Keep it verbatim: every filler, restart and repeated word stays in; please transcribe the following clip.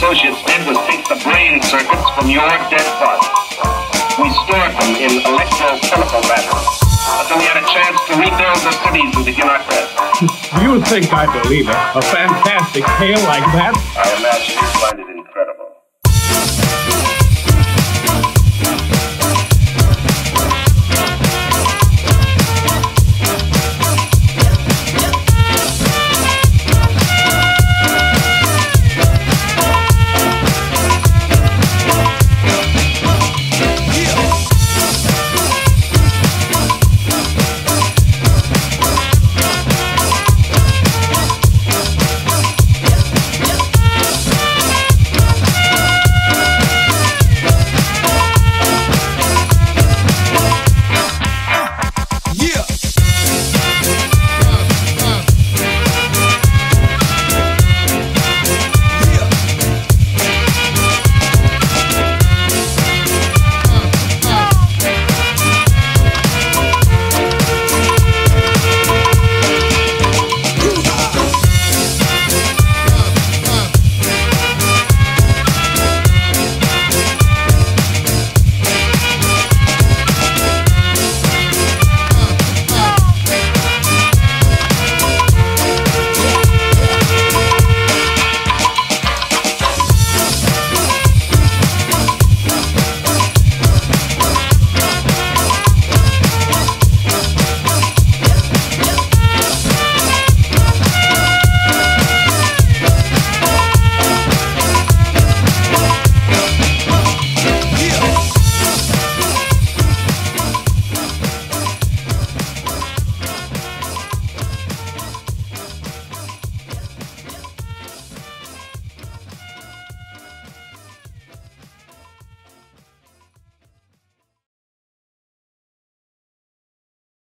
associates did was take the brain circuits from your dead body. We stored them in electrochemical batteries until we had a chance to rebuild the cities and begin our quest. You think I believe it? A fantastic tale like that? I imagine you find it